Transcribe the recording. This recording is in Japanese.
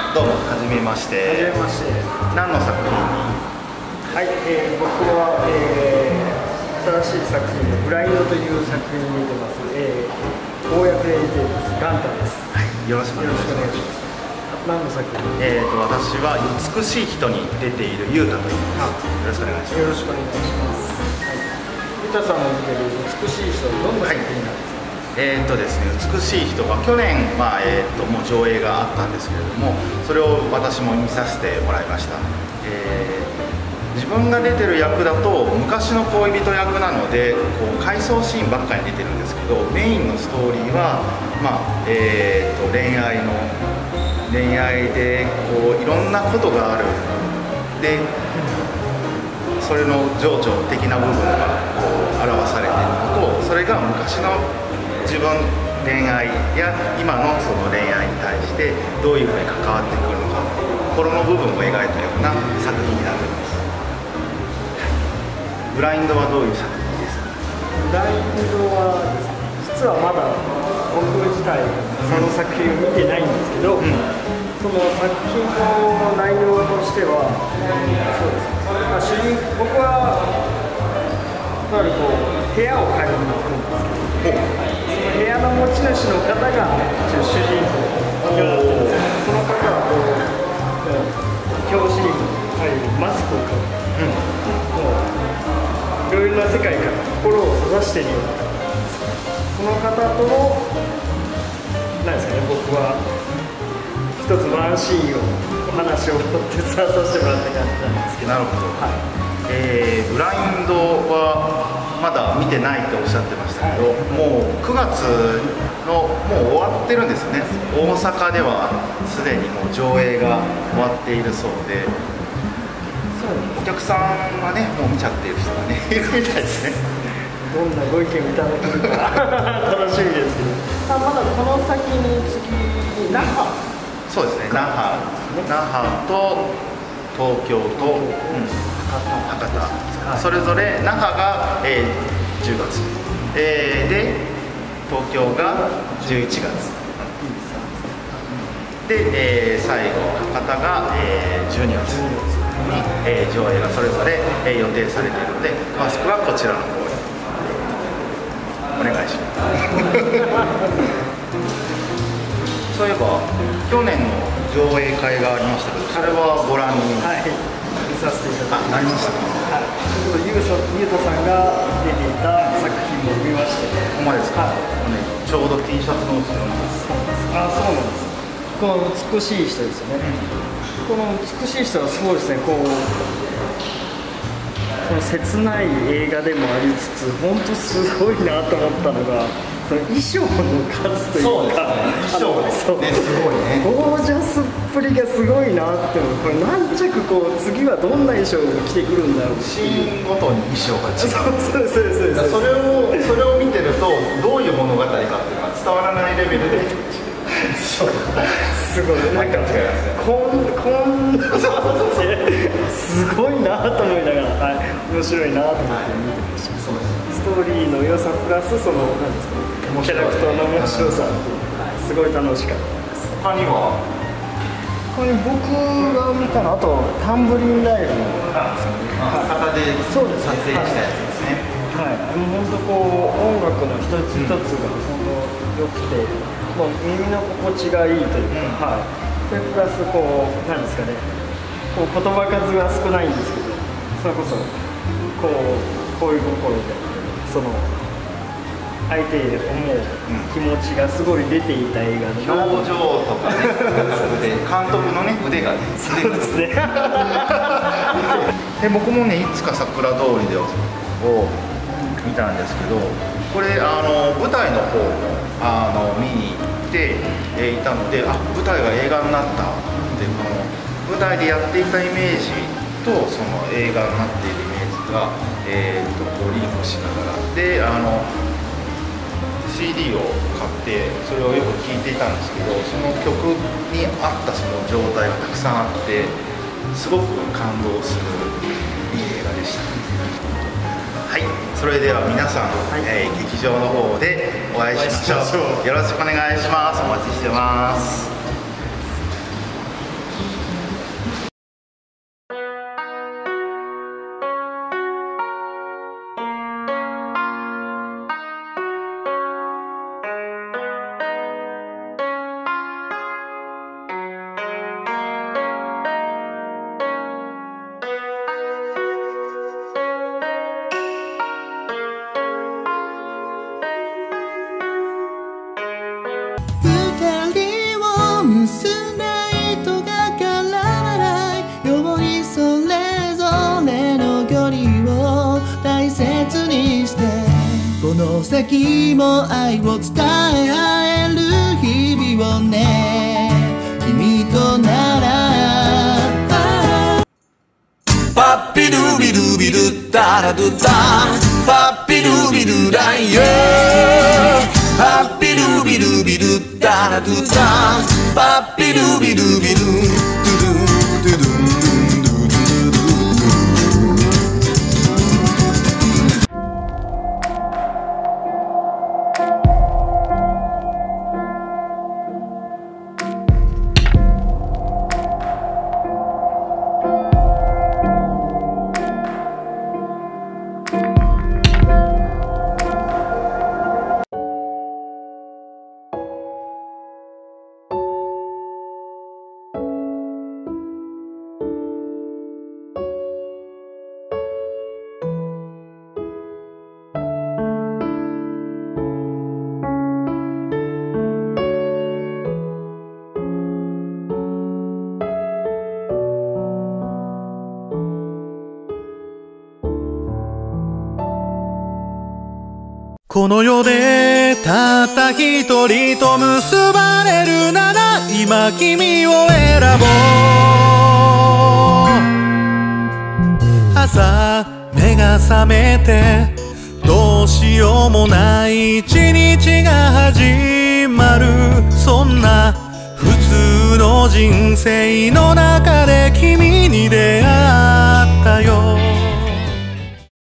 どうも、はじめまして。 はじめまして。 何の作品に？ はい、僕は、新しい作品でブラインドという作品に出てます。公約で出ています。ガンタです。 はい、よろしくお願いします。 何の作品？ 私は美しい人に出ているユータと言います。よろしくお願いします。 よろしくお願いします。はい。ユータさんの出ている美しい人、どんな作品なんですか？ ですね、美しい人は去年、もう上映があったんですけれども、それを私も見させてもらいました。自分が出てる役だと昔の恋人役なのでこう回想シーンばっかり出てるんですけど、メインのストーリーは、恋愛でこういろんなことがある。でそれの情緒的な部分がこう表されているのと、それが昔の自分恋愛や今のその恋愛に対してどういうふうに関わってくるのか、心の部分を描いたような作品になっています。ブラインドはどういう作品ですか？ ブラインドはですね、実はまだ僕自体その作品を見てないんですけど、その作品の内容としては、そうですね、僕はこう部屋を借りに行くんですけど、その部屋の持ち主の方が主人公で、その方はこう表紙に入るマスクをかぶって、いろいろな世界から心を閉ざしているような方なんです。その方とのなんですかね、僕は一つワンシーンをお話を持って伝えさせてもらった感じなんですけど。 なるほど。はい。ブラインドはまだ見てないとおっしゃってましたけど、もう9月のもう終わってるんですよね。大阪ではすでにもう上映が終わっているそうで、お客さんがねもう見ちゃっている人がねいるみたいですね。 どんなご意見いただけるか楽しみですけど、まだこの先に次那覇。 そうですね、那覇と東京と博多、それぞれ那覇が、10月、で東京が11月で、最後博多が、12月に、上映がそれぞれ、予定されているので、詳しくはこちらの方にお願いしますそういえば去年の上映会がありましたけど、それはご覧に？ はい、見させていただきました。 なりましたか？ はい、ゆうたさんが出ていた作品も見まして。 ほんまですか？はい、ちょうど T シャツの後ろに。 そうなんです。この美しい人ですよね。この美しい人はそうですね、この切ない映画でもありつつ、本当すごいなと思ったのが、その衣装の数というか、 衣装ね、すごいね。 ゴージャスっぷりがすごいなって思う。これ何着こう次はどんな衣装が着てくるんだろう。 シーンごとに衣装が違う。 そうそれを見てるとどういう物語かっていうのが伝わらないレベルで。 すごいなんかこんなすごいなと思いながら、はい、面白いなと思って見てました。ストーリーの良さプラスその何ですか、キャラクターの面白さっていう、すごい楽しかったです。 他には？ これ僕が見たの、あとタンブリンライブですかね。 博多で撮影したやつですね。 はい、本当こう音楽の一つ一つが本当良くて、もう耳の心地がいいというか、はい、それプラスこうなんですかね、こう言葉数は少ないんですけど、それこそこういう心でその相手へ思う気持ちがすごい出ていた映画で、 表情とかね、監督のね腕がね、 そうですねで僕もねいつか桜通りでを見たんですけど、これ舞台の方も見に行っていたので、舞台が映画になったっていう、この舞台でやっていたイメージとその映画になっているイメージが、こうリンクしながらでCD を買ってそれをよく聴いていたんですけど、その曲に合ったその状態がたくさんあってすごく感動するいい映画でした。はい、それでは皆さん、劇場の方でお会いしましょう。よろしくお願いします。お待ちしてます。 宝石も愛を伝え合える日々をね、君とならパッピルビルビルダラドゥダパッピルビルライヨパッピルビルビルダラドゥダパッピルビルビルドゥドゥドゥドゥドゥドゥドゥこの世でたった一人と結ばれるなら今君を選ぼう。朝目が覚めてどうしようもない一日が始まる、そんな普通の人生の中で君に出会ったよ。